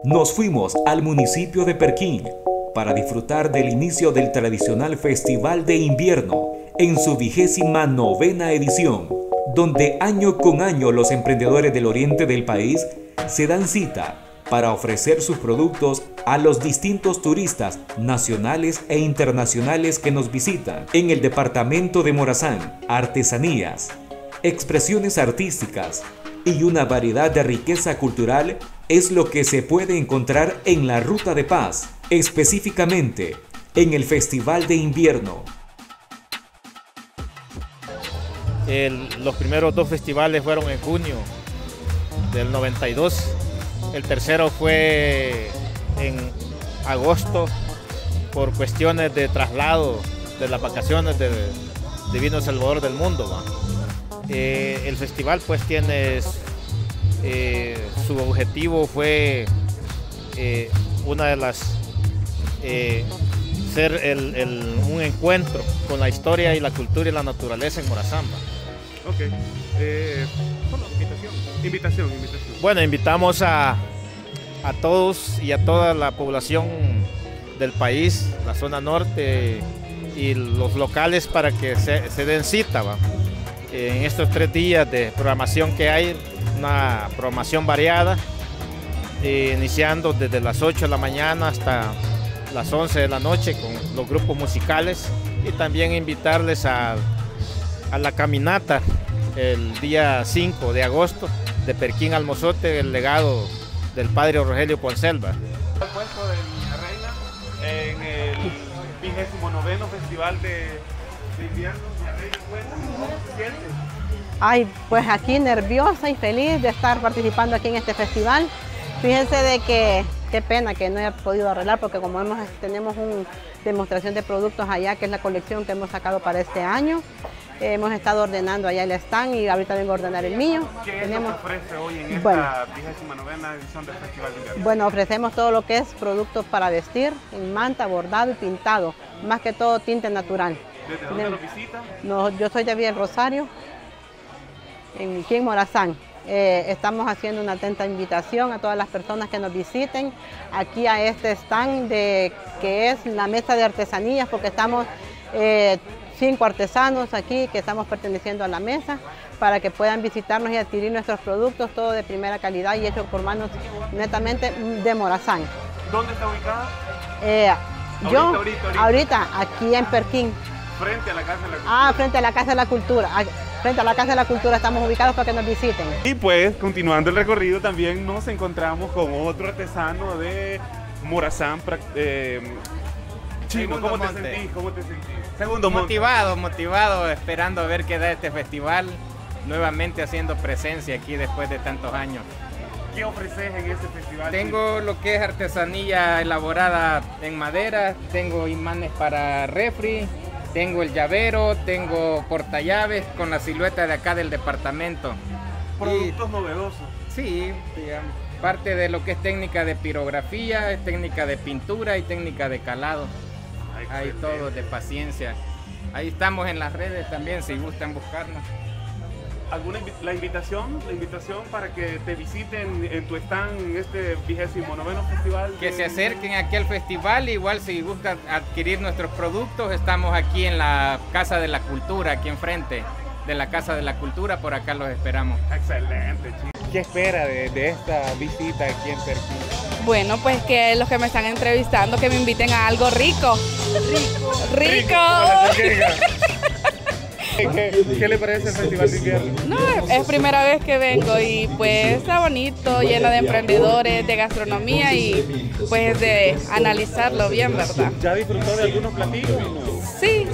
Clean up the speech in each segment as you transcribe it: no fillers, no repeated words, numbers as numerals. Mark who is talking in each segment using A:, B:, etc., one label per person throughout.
A: Nos fuimos al municipio de Perquín para disfrutar del inicio del tradicional Festival de Invierno en su 29ª edición, donde año con año los emprendedores del oriente del país se dan cita para ofrecer sus productos a los distintos turistas nacionales e internacionales que nos visitan. En el departamento de Morazán, artesanías, expresiones artísticas y una variedad de riqueza cultural es lo que se puede encontrar en la Ruta de Paz, específicamente en el Festival de Invierno.
B: Los primeros 2 festivales fueron en junio del 92, el tercero fue en agosto por cuestiones de traslado de las vacaciones de Divino Salvador del Mundo, ¿va? El festival pues tiene su objetivo fue una de las ser un encuentro con la historia y la cultura y la naturaleza en Morazán.
C: Ok, invitación.
B: Bueno, invitamos a todos y a toda la población del país, la zona norte y los locales para que se den cita, ¿va? En estos 3 días de programación que hay, una programación variada, iniciando desde las 8 de la mañana hasta las 11 de la noche con los grupos musicales, y también invitarles a la caminata el día 5 de agosto de Perquín al Mozote, el legado del padre Rogelio Ponselva.
C: El puesto de Viña Reina en el 29º Festival de Invierno. Viña Reina, ¿cómo se siente?
D: Ay, pues aquí nerviosa y feliz de estar participando aquí en este festival. Fíjense de que qué pena que no haya podido arreglar, porque como tenemos una demostración de productos allá, que es la colección que hemos sacado para este año. Hemos estado ordenando allá el stand y ahorita vengo a ordenar el mío.
C: ¿Qué es lo que ofrece hoy en esta 29ª edición del Festival de Invierno?
D: Bueno, ofrecemos todo lo que es productos para vestir, en manta, bordado y pintado, más que todo tinte natural.
C: ¿Desde dónde lo visita?
D: No, yo soy de Villa del Rosario, aquí en Morazán. Estamos haciendo una atenta invitación a todas las personas que nos visiten aquí a este stand que es la mesa de artesanías, porque estamos 5 artesanos aquí que estamos perteneciendo a la mesa, para que puedan visitarnos y adquirir nuestros productos, todo de primera calidad y hecho por manos netamente de Morazán.
C: ¿Dónde está ubicada?
D: Ahorita, aquí en Perquín.
C: Frente a la Casa de la Cultura.
D: Frente a la Casa de la Cultura. Frente a la Casa de la Cultura estamos ubicados para que nos visiten.
C: Y pues, continuando el recorrido, también nos encontramos con otro artesano de Morazán. Chino, ¿cómo te sentís?
E: Segundo motivado, esperando a ver qué da este festival, nuevamente haciendo presencia aquí después de tantos años.
C: ¿Qué ofreces en este festival?
E: Tengo lo que es artesanía elaborada en madera, tengo imanes para refri, tengo el llavero, tengo portallaves con la silueta de acá del departamento.
C: Productos novedosos.
E: Sí, digamos, parte de lo que es técnica de pirografía, técnica de pintura y técnica de calado. Hay todo de paciencia. Ahí estamos en las redes también, si gustan buscarnos.
C: La invitación para que te visiten en tu stand en este 29º festival.
E: Que se acerquen aquí al festival, igual si gustan adquirir nuestros productos, estamos aquí en la Casa de la Cultura, aquí enfrente de la Casa de la Cultura, por acá los esperamos.
C: Excelente, chicos. ¿Qué espera de esta visita aquí en Perquín?
F: Bueno, pues que los que me están entrevistando que me inviten a algo rico. ¡Rico!
C: ¿Qué le parece el Festival de Invierno?
F: No, es primera vez que vengo y pues está bonito, lleno de emprendedores, de gastronomía y pues de analizarlo bien, ¿verdad?
C: ¿Ya disfrutó de algunos platillos?
F: Sí.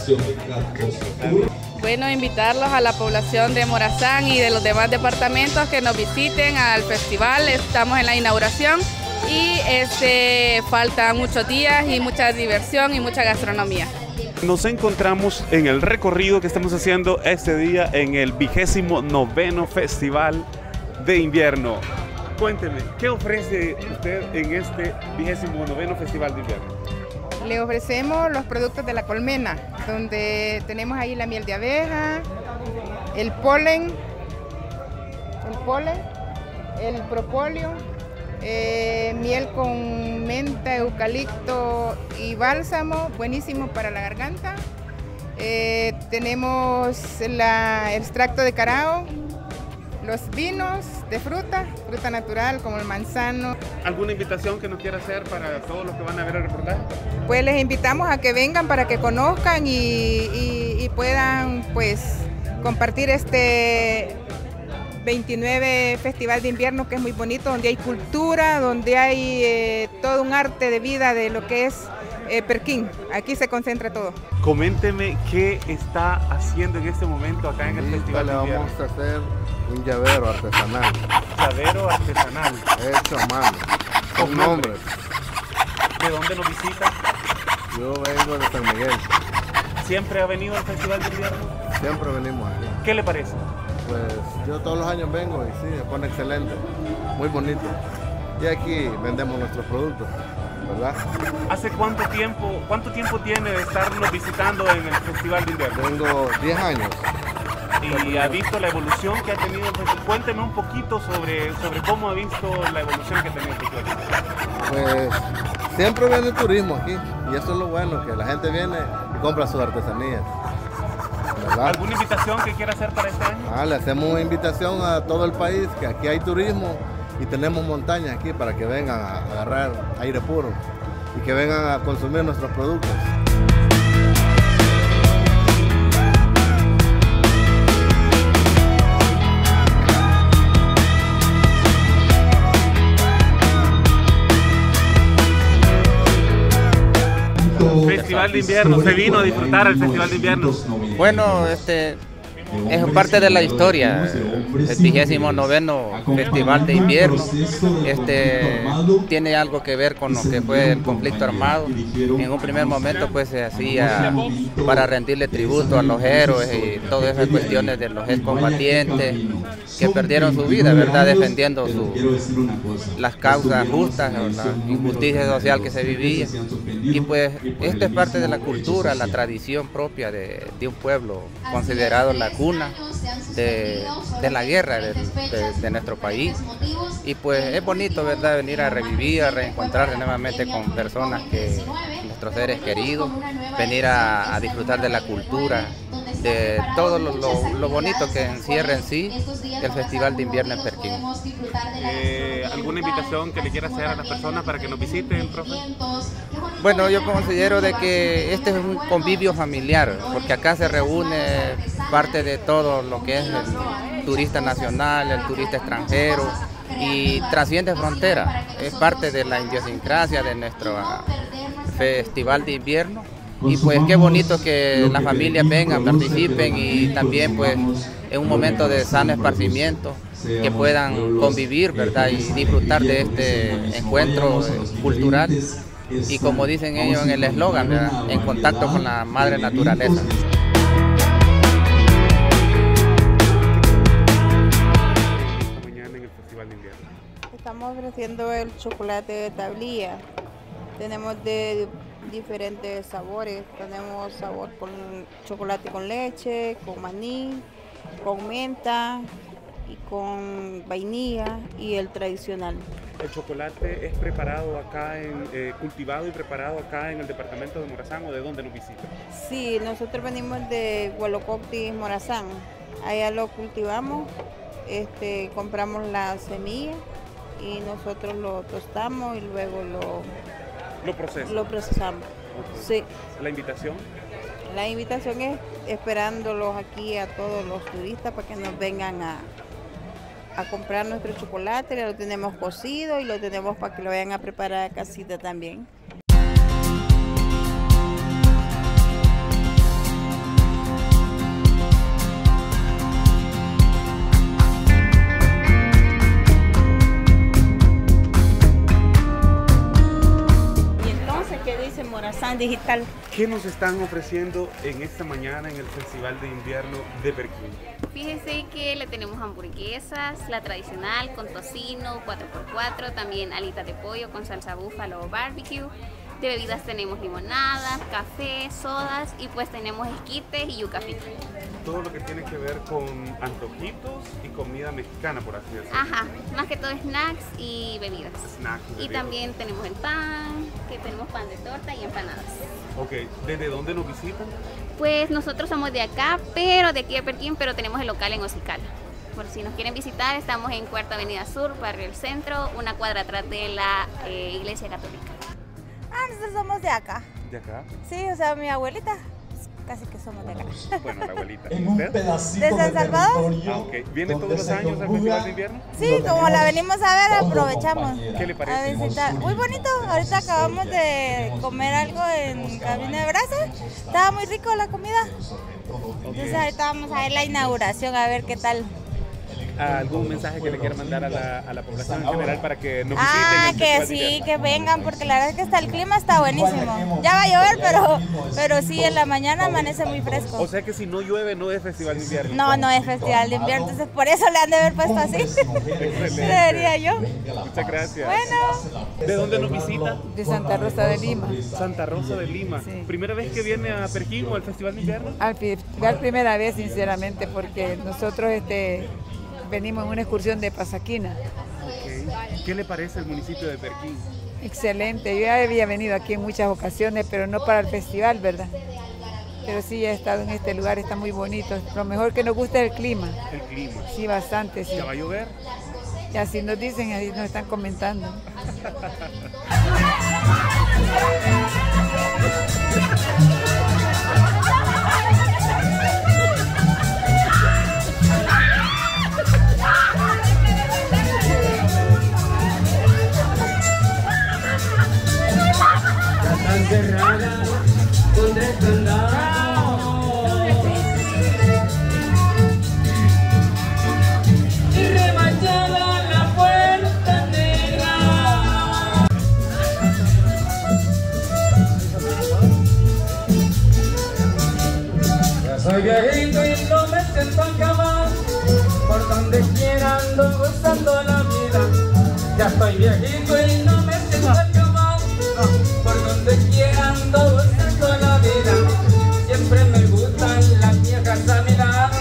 F: Bueno, invitarlos a la población de Morazán y de los demás departamentos que nos visiten al festival. Estamos en la inauguración y faltan muchos días y mucha diversión y mucha gastronomía.
C: Nos encontramos en el recorrido que estamos haciendo este día en el 29º Festival de Invierno. Cuénteme, ¿qué ofrece usted en este 29º Festival de Invierno?
G: Le ofrecemos los productos de la colmena, donde tenemos ahí la miel de abeja, el polen, el propóleo, miel con menta, eucalipto y bálsamo, buenísimo para la garganta. Tenemos el extracto de carao, los vinos de fruta natural como el manzano.
C: ¿Alguna invitación que nos quiera hacer para todos los que van a ver el reportaje?
G: Pues les invitamos a que vengan para que conozcan y puedan pues compartir este 29 Festival de Invierno, que es muy bonito, donde hay cultura, donde hay todo un arte de vida de lo que es Perquín. Aquí se concentra todo.
C: Coménteme qué está haciendo en este momento acá en el Festival de Invierno.
H: Vamos a hacer un llavero artesanal.
C: Llavero artesanal.
H: Hecho a mano. Con nombre.
C: ¿De dónde nos visita?
H: Yo vengo de San Miguel.
C: ¿Siempre ha venido al Festival de Invierno?
H: Siempre venimos aquí.
C: ¿Qué le parece?
H: Pues yo todos los años vengo y sí, se pone excelente. Muy bonito. Y aquí vendemos nuestros productos, ¿verdad?
C: ¿Hace cuánto tiempo tiene de estarnos visitando en el Festival de Invierno?
H: Tengo 10 años.
C: ¿Y ha visto la evolución que ha tenido el festival? Cuénteme un poquito sobre cómo ha visto la evolución que ha tenido el festival.
H: Pues siempre viene el turismo aquí y eso es lo bueno, que la gente viene y compra sus artesanías, ¿verdad?
C: ¿Alguna invitación que quiera hacer para este año?
H: Le hacemos una invitación a todo el país, que aquí hay turismo y tenemos montañas aquí para que vengan a agarrar aire puro y que vengan a consumir nuestros productos.
C: Festival de Invierno, se vino a disfrutar el Festival de Invierno.
I: Bueno, es parte de la historia, el 29º Festival de Invierno. Tiene algo que ver con lo que fue el conflicto armado. En un primer momento pues se hacía para rendirle tributo a los héroes y todas esas cuestiones de los excombatientes que perdieron su vida, ¿verdad? Defendiendo las causas justas o la injusticia social que se vivía. Y pues esto es parte de la cultura, la tradición propia de un pueblo considerado la cuna de la guerra de nuestro país. Y pues es bonito, ¿verdad?, venir a revivir, a reencontrarse nuevamente con personas nuestros seres queridos, venir a disfrutar de la cultura, de todo lo bonito que encierra en sí el Festival de Invierno en Perquín.
C: ¿Alguna invitación que le quiera hacer a las personas para que nos visiten, profe?
I: Bueno, yo considero de que este es un convivio familiar, porque acá se reúne parte de todo lo que es el turista nacional, el turista extranjero, y trasciende fronteras. Es parte de la idiosincrasia de nuestro Festival de Invierno. Y pues qué bonito que las familias vengan, participen y también pues en un momento de sano esparcimiento que puedan convivir, ¿verdad?, y disfrutar de este encuentro cultural y, como dicen ellos en el eslogan, ¿verdad?, en contacto con la madre naturaleza.
C: Mañana en el Festival de Invierno.
J: Estamos ofreciendo el chocolate de tablilla. Tenemos de diferentes sabores. Tenemos sabor con chocolate con leche, con maní, con menta y con vainilla y el tradicional.
C: ¿El chocolate es preparado acá, cultivado y preparado acá en el departamento de Morazán, o de dónde nos visita?
J: Sí, nosotros venimos de Hualococti, Morazán. Allá lo cultivamos, compramos la semilla y nosotros lo tostamos y luego lo procesamos. Sí.
C: ¿La invitación?
J: La invitación es esperándolos aquí a todos los turistas para que nos vengan a comprar nuestro chocolate. Ya lo tenemos cocido y lo tenemos para que lo vayan a preparar a casita también.
K: Morazán Digital.
C: ¿Qué nos están ofreciendo en esta mañana en el Festival de Invierno de Perquín?
L: Fíjense que le tenemos hamburguesas, la tradicional con tocino, 4x4, también alitas de pollo con salsa búfalo o barbecue. De bebidas tenemos limonadas, café, sodas y pues tenemos esquites y yuca frita.
C: Todo lo que tiene que ver con antojitos y comida mexicana, por así decirlo.
L: Ajá, más que todo snacks y bebidas.
C: Snacks y bebidas.
L: Y también tenemos el pan, que tenemos pan de torta y empanadas.
C: Ok, ¿desde dónde nos visitan?
L: Pues nosotros somos de acá, pero de aquí de Perquín, pero tenemos el local en Ocicala. Por si nos quieren visitar, estamos en Cuarta Avenida Sur, Barrio El Centro, una cuadra atrás de la Iglesia Católica.
J: Nosotros somos de acá.
C: ¿De acá?
J: Sí, o sea, mi abuelita, casi que somos de acá.
C: Bueno, la abuelita. ¿Y usted?
J: ¿De San Salvador?
C: Ah, ok. ¿Viene todos los años al Festival de Invierno?
J: Sí, como la venimos a ver, aprovechamos.
C: ¿Qué le parece?
J: A visitar. Muy bonito. Ahorita acabamos de comer algo en Cabina de Brasa. Estaba muy rico la comida. Entonces ahorita vamos a ver la inauguración, a ver qué tal.
C: ¿Algún mensaje que le quiera mandar a la población en general para que nos visiten?
J: Que sí, que vengan, porque la verdad es que hasta el clima está buenísimo. Ya va a llover, pero sí, en la mañana amanece muy fresco.
C: O sea que si no llueve no es Festival de Invierno.
J: No, no es Festival de Invierno, entonces por eso le han de haber puesto así. Creería yo.
C: Muchas gracias.
J: Bueno.
C: ¿De dónde nos visita?
K: De Santa Rosa de Lima.
C: Santa Rosa de Lima.
K: Sí.
C: ¿Primera vez que viene a Perquín o al Festival de Invierno?
K: Al festival primera vez, sinceramente, porque nosotros venimos en una excursión de Pasaquina.
C: Okay. ¿Qué le parece el municipio de Perquín?
K: Excelente, yo ya había venido aquí en muchas ocasiones, pero no para el festival, ¿verdad? Pero sí he estado en este lugar, está muy bonito. Lo mejor que nos gusta es el clima.
C: El clima.
K: Sí, bastante, sí.
C: ¿Ya va a llover?
K: Y así nos dicen, así nos están comentando.
M: Cerrada con el candado y remachada la puerta negra. Ya soy viejito y no me siento acabar, por donde quiera ando gozando la vida. Ya estoy viejito y no me siento acabar, por donde quiera ando gozando la vida. Siempre me gustan las viejas a mi lado.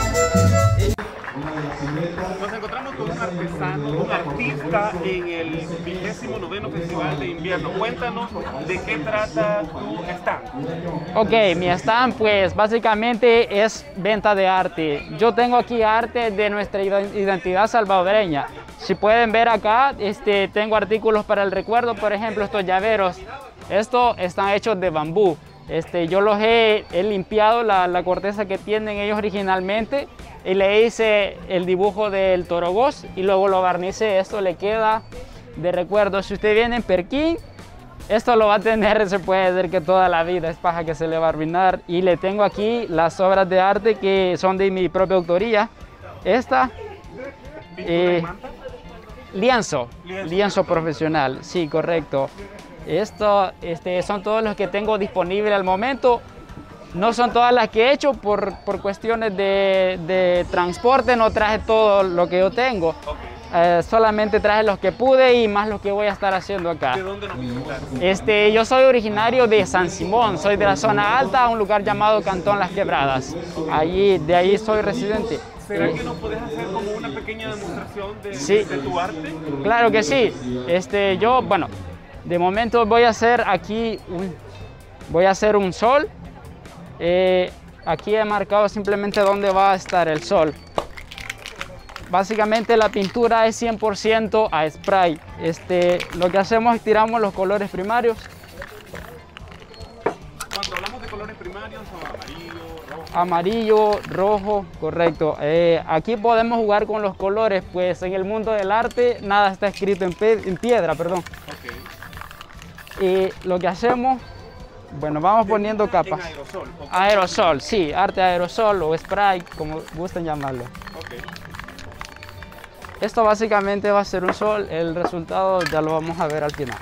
C: Nos encontramos con un artesano, un artista en el 29º Festival de Invierno. Cuéntanos de qué trata tu stand.
N: Ok, mi stand pues básicamente es venta de arte. Yo tengo aquí arte de nuestra identidad salvadoreña. Si pueden ver acá, tengo artículos para el recuerdo, por ejemplo estos llaveros. Estos están hechos de bambú. Yo los he limpiado la corteza que tienen ellos originalmente y le hice el dibujo del torogós y luego lo barnicé. Esto le queda de recuerdo. Si usted viene en Perquín, esto lo va a tener, se puede decir que toda la vida, es paja que se le va a arruinar. Y le tengo aquí las obras de arte que son de mi propia autoría. Esta, lienzo profesional, sí, correcto. Esto son todos los que tengo disponibles al momento. No son todas las que he hecho por cuestiones de transporte, no traje todo lo que yo tengo. Solamente traje los que pude y más los que voy a estar haciendo acá.
C: ¿De dónde nos visitas?
N: Yo soy originario de San Simón, soy de la zona alta, un lugar llamado Cantón Las Quebradas. De ahí soy residente.
C: ¿Será que nos puedes hacer como una pequeña demostración de tu arte?
N: Claro que sí. Bueno, de momento voy a hacer aquí un sol. Aquí he marcado simplemente dónde va a estar el sol. Básicamente la pintura es 100% a spray. Lo que hacemos es tiramos los colores primarios.
C: Cuando hablamos de colores primarios son amarillo, rojo.
N: Amarillo, rojo, correcto. Aquí podemos jugar con los colores, pues en el mundo del arte nada está escrito en piedra, perdón. Y lo que hacemos, bueno, vamos poniendo capas.
C: En aerosol.
N: Aerosol, sí, arte aerosol o spray, como gusten llamarlo. Esto básicamente va a ser un sol, el resultado ya lo vamos a ver al final.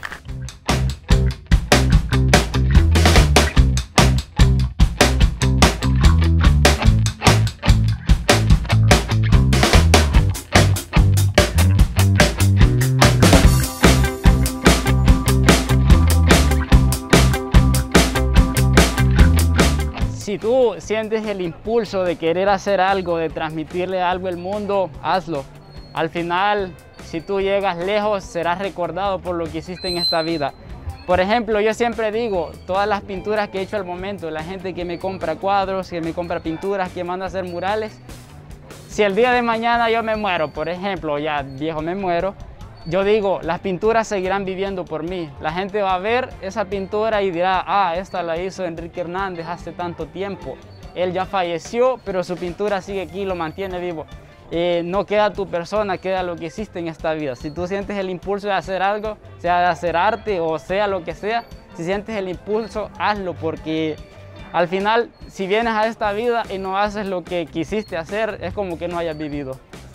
N: si tú sientes el impulso de querer hacer algo, de transmitirle algo al mundo, hazlo. Al final, si tú llegas lejos, serás recordado por lo que hiciste en esta vida. Por ejemplo, yo siempre digo, todas las pinturas que he hecho al momento, la gente que me compra cuadros, que me compra pinturas, que manda a hacer murales, si el día de mañana yo me muero, por ejemplo, ya viejo me muero, yo digo, las pinturas seguirán viviendo por mí. La gente va a ver esa pintura y dirá, ah, esta la hizo Enrique Hernández hace tanto tiempo. Él ya falleció, pero su pintura sigue aquí y lo mantiene vivo. No queda tu persona, queda lo que hiciste en esta vida. Si tú sientes el impulso de hacer algo, sea de hacer arte o sea lo que sea, si sientes el impulso, hazlo, porque al final, si vienes a esta vida y no haces lo que quisiste hacer, es como que no hayas vivido.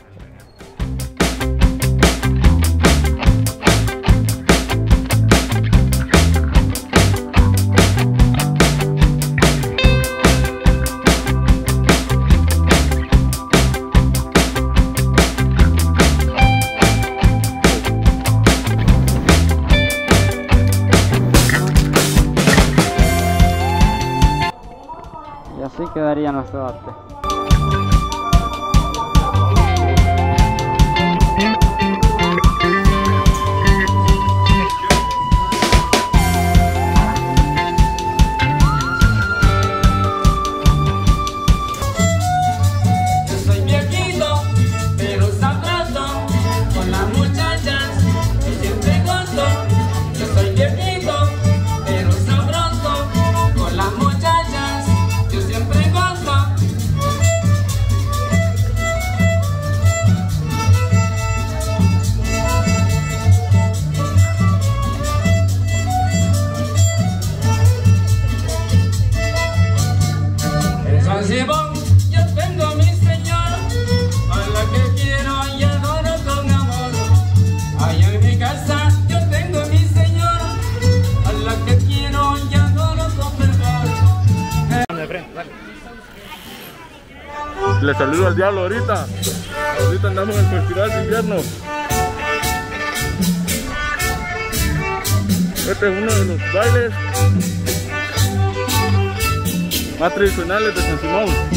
N: Así quedaría nuestro arte.
M: Yo soy viejito, pero sabroso, con las muchachas y siempre gozo. Yo soy viejito, pero sabroso, con las muchachas. Siempre gozo. En San Simón yo tengo mi señor, a la que quiero y adoro con amor. Allá en mi casa yo tengo mi señor, a la que quiero y adoro con fervor.
O: Le saludo al diablo ahorita. Ahorita andamos en el Festival de Invierno. Este es uno de los bailes más tradicionales de San Simón.